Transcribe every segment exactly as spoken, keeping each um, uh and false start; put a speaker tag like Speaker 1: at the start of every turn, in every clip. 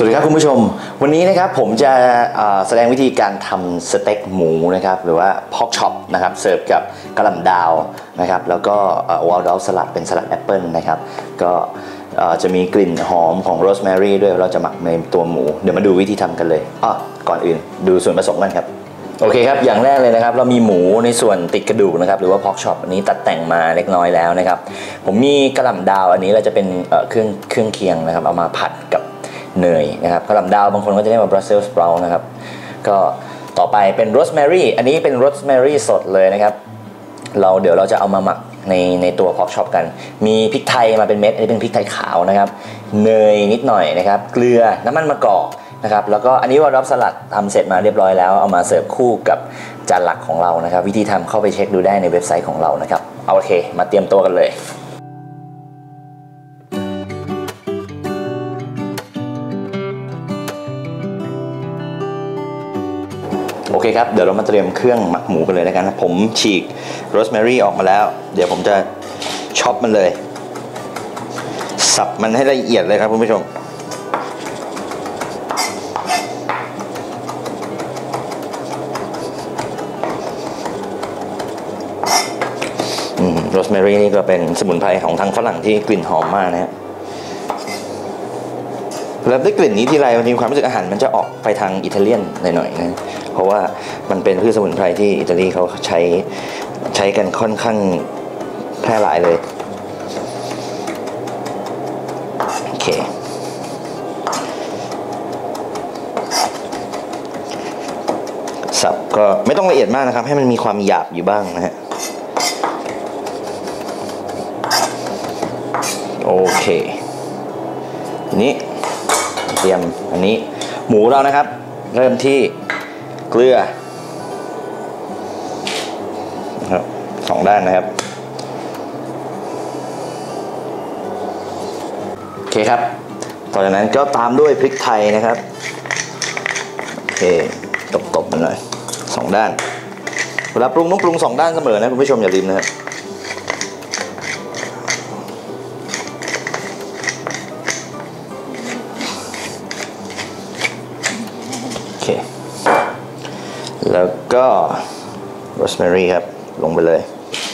Speaker 1: สวัสดีครับคุณผู้ชมวันนี้นะครับผมจะแสดงวิธีการทำสเต็กหมูนะครับหรือว่าพอกช็อปนะครับเสิร์ฟกับกระหล่ำดาวนะครับแล้วก็วอลดอลสลัดเป็นสลัดแอปเปิลนะครับก็จะมีกลิ่นหอมของโรสแมรี่ด้วยเราจะหมักในตัวหมูเดี๋ยวมาดูวิธีทำกันเลยอ่ะก่อนอื่นดูส่วนผสมกันครับโอเคครับอย่างแรกเลยนะครับเรามีหมูในส่วนติดกระดูกนะครับหรือว่าพอกช็อปอันนี้ตัดแต่งมาเล็กน้อยแล้วนะครับผมมีกระหล่ำดาวอันนี้เราจะเป็นเครื่องเครื่องเคียงนะครับเอามาผัดกับเนยนะครับกระหล่ำดาวบางคนก็จะเรียกว่า Brussels sprout นะครับก็ต่อไปเป็นโรสแมรี่อันนี้เป็นโรสแมรี่สดเลยนะครับเราเดี๋ยวเราจะเอามาหมักในในตัวพอกช็อปกันมีพริกไทยมาเป็นเม็ดอันนี้เป็นพริกไทยขาวนะครับเนยนิดหน่อยนะครับเกลือน้ำมันมะกอกนะครับแล้วก็อันนี้วอลดับสลัดทำเสร็จมาเรียบร้อยแล้วเอามาเสิร์ฟคู่กับจานหลักของเรานะครับวิธีทำเข้าไปเช็คดูได้ในเว็บไซต์ของเรานะครับเอาโอเคมาเตรียมตัวกันเลยโอเคครับเดี๋ยวเรามาเตรียมเครื่องหมักหมูกันเลยแล้วกันนะผมฉีกโรสแมรี่ออกมาแล้วเดี๋ยวผมจะช็อปมันเลยสับมันให้ละเอียดเลยครับคุณผู้ชมโรสแมรี่นี่ก็เป็นสมุนไพรของทางฝรั่งที่กลิ่นหอมมากนะครับแล้วได้กลิ่นนี้ทีไรมันมีความรู้สึกอาหารมันจะออกไปทางอิตาเลียนหน่อยๆนะเพราะว่ามันเป็นพืชสมุนไพรที่อิตาลีเขาใช้ใช้กันค่อนข้างแพร่หลายเลยโอเคสับก็ไม่ต้องละเอียดมากนะครับให้มันมีความหยาบอยู่บ้างนะฮะโอเคทีนี้เตรียมอันนี้หมูเรานะครับเริ่มที่เกลือนะครับสองด้านนะครับโอเคครับต่อจากนั้นก็ตามด้วยพริกไทยนะครับโอเคตบๆมันหน่อยสองด้านเวลาปรุงต้องปรุงสองด้านเสมอนะคุณผู้ชมอย่าลืมนะครับแล้วก็โรสแมรี่ครับลงไปเลย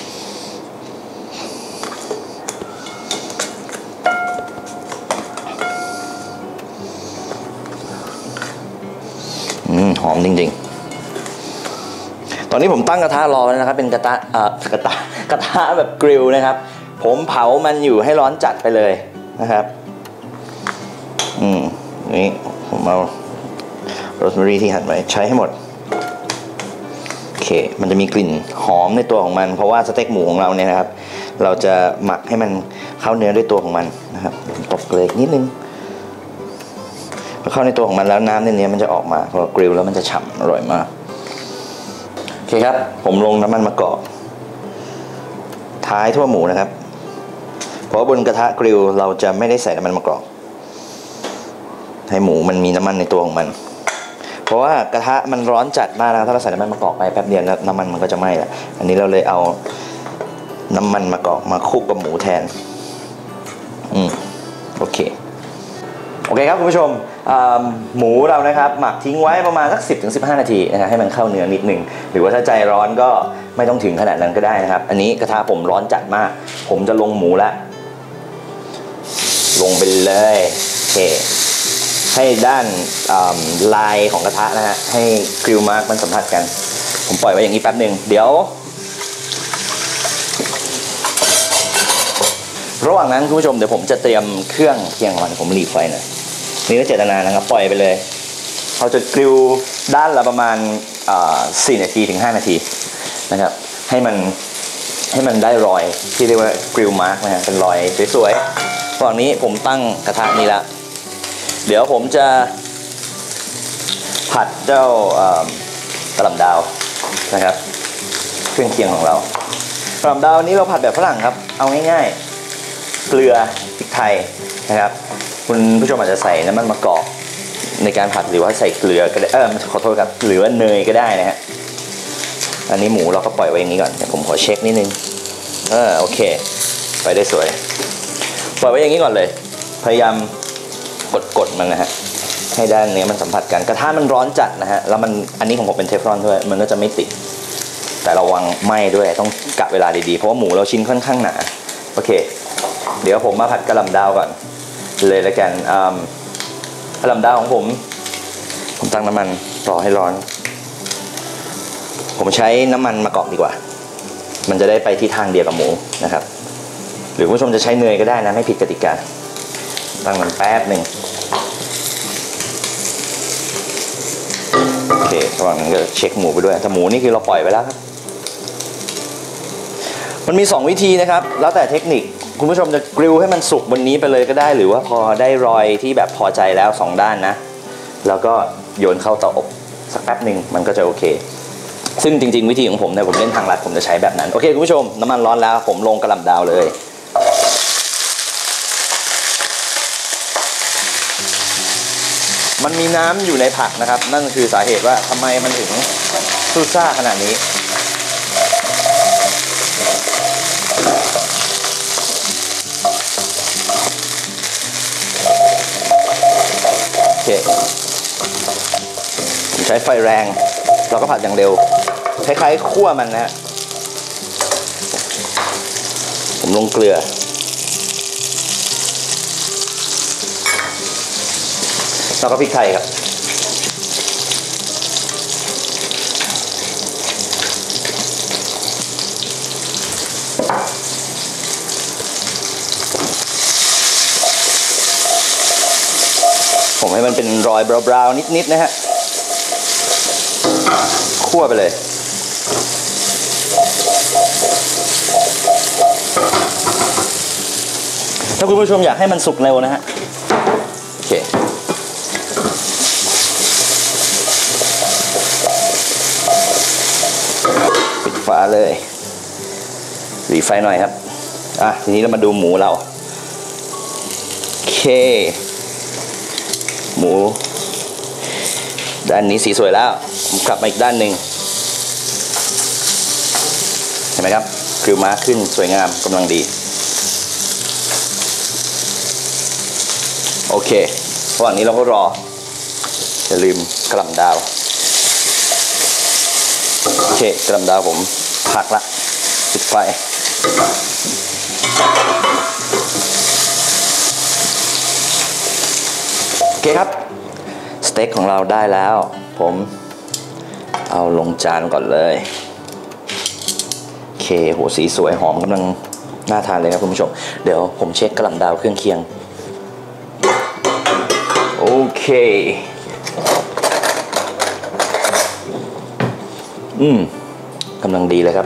Speaker 1: อืมหอมจริงๆตอนนี้ผมตั้งกระทะรอแล้วนะครับเป็นกระทะเอ่อกระทะกระทะแบบกริลนะครับผมเผามันอยู่ให้ร้อนจัดไปเลยนะครับอืมนี่ผมเอาโรสแมรี่ที่หั่นไว้ใช้ให้หมดโอเคมันจะมีกลิ่นหอมในตัวของมันเพราะว่าสเต็กหมูของเราเนี่ยนะครับเราจะหมักให้มันเข้าเนื้อด้วยตัวของมันนะครับตบเกลือนิดนึงพอเข้าในตัวของมันแล้วน้ำในนี้มันจะออกมาพอกริลแล้วมันจะฉ่ำอร่อยมากโอเคครับผมลงน้ำมันมะกอกท้ายทั่วหมูนะครับเพราะบนกระทะกริลเราจะไม่ได้ใส่น้ำมันมะกอกให้หมูมันมีน้ำมันในตัวของมันเพราะว่ากระทะมันร้อนจัดมากนะถ้าเราใส่น้ำมันมะกอกไปแป๊บเดียวน้ำมันมันก็จะไหม้แหละอันนี้เราเลยเอาน้ำมันมะกอกมาคลุกกับหมูแทนอืมโอเคโอเคครับคุณผู้ชมหมูเรานะครับหมักทิ้งไว้ประมาณสัก สิบถึงสิบห้า นาทีนะฮะให้มันเข้าเนื้อนิดนึงหรือว่าถ้าใจร้อนก็ไม่ต้องถึงขนาดนั้นก็ได้นะครับอันนี้กระทะผมร้อนจัดมากผมจะลงหมูละลงไปเลยโอเคให้ด้านลายของกระทะนะฮะให้กริลมาร์กมันสัมผัสกันผมปล่อยไว้อย่างนี้แป๊บหนึ่งเดี๋ยวระหว่างนั้นคุณผู้ชมเดี๋ยวผมจะเตรียมเครื่องเคียงก่อนผมหลีไฟหน่อยนี่ก็เจตนานะครับปล่อยไปเลยเราจะกริลด้านละประมาณสี่นาทีถึงห้านาทีนะครับให้มันให้มันได้รอยที่เรียกว่ากริลมาร์กนะฮะเป็นรอยสวยๆระหว่างนี้ผมตั้งกระทะนี้ละเดี๋ยวผมจะผัดเจ้ากระหล่ำดาวนะครับเครื่องเคียงของเรากระหล่ำดาวนี้เราผัดแบบฝรั่งครับเอาง่ายๆเกลือพริกไทยนะครับคุณผู้ชมอาจจะใส่น้ำมันมะกอกในการผัดหรือว่าใส่เกลือก็ได้เออขอโทษครับหรือว่าเนยก็ได้นะฮะอันนี้หมูเราก็ปล่อยไว้อย่างนี้ก่อนเดี๋ยวผมขอเช็คนิดนึงเออโอเคไปได้สวยปล่อยไว้อย่างนี้ก่อนเลยพยายาม กดๆมันนะฮะให้ด้านเนื้อมันสัมผัสกันกระทะมันร้อนจัดนะฮะแล้วมันอันนี้ของผมเป็นเทฟลอนด้วยมันก็จะไม่ติดแต่ระวังไหม้ด้วยต้องกะเวลาดีๆเพราะว่าหมูเราชิ้นค่อนข้างหนาโอเคเดี๋ยวผมมาผัดกะหล่ำดาวก่อนเลยละกันกะหล่ำดาวของผมผมตั้งน้ำมันรอให้ร้อนผมใช้น้ำมันมะกอกดีกว่ามันจะได้ไปที่ทางเดียวกับหมูนะครับหรือผู้ชมจะใช้เนยก็ได้นะไม่ผิดกติกาตั้งมันแป๊บหนึ่งโอเคระหว่างนั้นก็เช็คหมูไปด้วยแต่หมูนี่คือเราปล่อยไปแล้วครับมันมีสองวิธีนะครับแล้วแต่เทคนิคคุณผู้ชมจะกริลให้มันสุกบนนี้ไปเลยก็ได้หรือว่าพอได้รอยที่แบบพอใจแล้วสองด้านนะแล้วก็โยนเข้าเตาอบสักแป๊บหนึ่งมันก็จะโอเคซึ่งจริงๆวิธีของผมเนี่ยผมเล่นทางลัดผมจะใช้แบบนั้นโอเคคุณผู้ชมน้ำมันร้อนแล้วผมลงกะหล่ำดาวเลยมันมีน้ำอยู่ในผักนะครับนั่นคือสาเหตุว่าทำไมมันถึงซูซ่าขนาดนี้โอเคผมใช้ไฟแรงเราก็ผัดอย่างเร็วคล้ายๆคั่วมันนะฮะผมลงเกลือแล้วก็พริกไทยครับผมให้มันเป็นรอยบราวน์นิดๆนะฮะคั่วไปเลยถ้าคุณผู้ชมอยากให้มันสุกเร็วนะฮะโอเคปิดฝาเลยหลีไฟหน่อยครับอ่ะทีนี้เรามาดูหมูเราโอเคหมูด้านนี้สีสวยแล้วผมกลับมาอีกด้านหนึ่งเห็นไหมครับคือม้าขึ้นสวยงามกำลังดีโอเคระหว่างนี้เราก็รออย่าลืมกะหล่ำดาวโอเคกะหล่ำดาวผมผักละปิดไฟโอเคครับสเต็กของเราได้แล้วผมเอาลงจานก่อนเลยโอเคโหสีสวยหอมกำลังน่าทานเลยครับคุณผู้ชมเดี๋ยวผมเช็คกะหล่ำดาวเครื่องเคียงโอเคอืมกำลังดีเลยครับ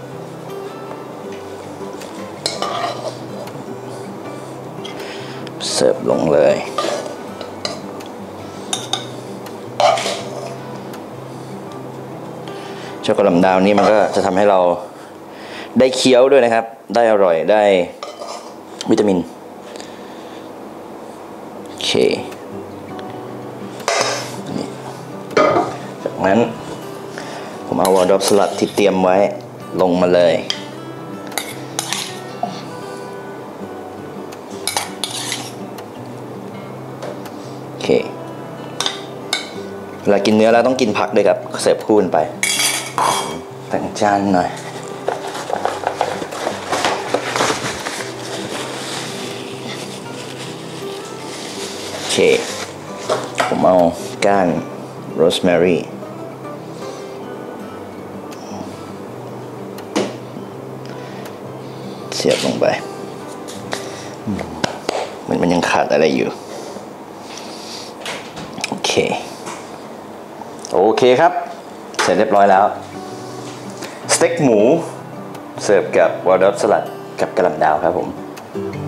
Speaker 1: เสิร์ฟลงเลยช็อกโกแลตดาวนี้มันก็จะทำให้เราได้เคี้ยวด้วยนะครับได้อร่อยได้วิตามินโอเคจากนั้นผมเอาวอลดอปสลัดที่เตรียมไว้ลงมาเลยโอเคเวลากินเนื้อแล้วต้องกินผักด้วยครับเสิร์ฟคู่กันไปแต่งจานหน่อยโอเคผมเอาก้านโรสแมรี่เสียบลงไปมันมันยังขาดอะไรอยู่โอเคโอเคครับเสร็จเรียบร้อยแล้วสเต็กหมูเสิร์ฟกับวอลดับสลัดกับกะหล่ำดาวครับผม